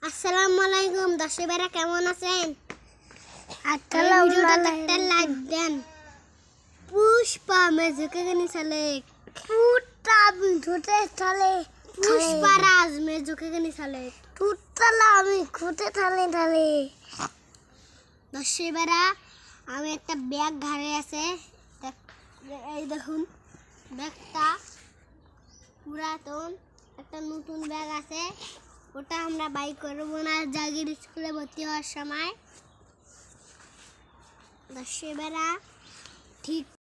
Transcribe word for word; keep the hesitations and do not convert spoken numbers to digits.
আসসালামু আলাইকুম দর্শক ভাইরা, কেমন আছেন? লাইক দেন। পুষ্পা মেজুকে চলে পুষ্পা ধুতে চলে পুষ্পারাজ মেজুকে চলে পুতলা আমি খুঁটে থালে থালে দর্শক ভাইরা, আমি একটা ব্যাগ ঘাড়ে আছে, এই দেখুন ব্যাগটা পুরাতন, একটা নতুন ব্যাগ আছে, ওটা আমরা বাই করবো না জাগির স্কুলে ভর্তি হওয়ার সময়। দর্শক ভাইরা ঠিক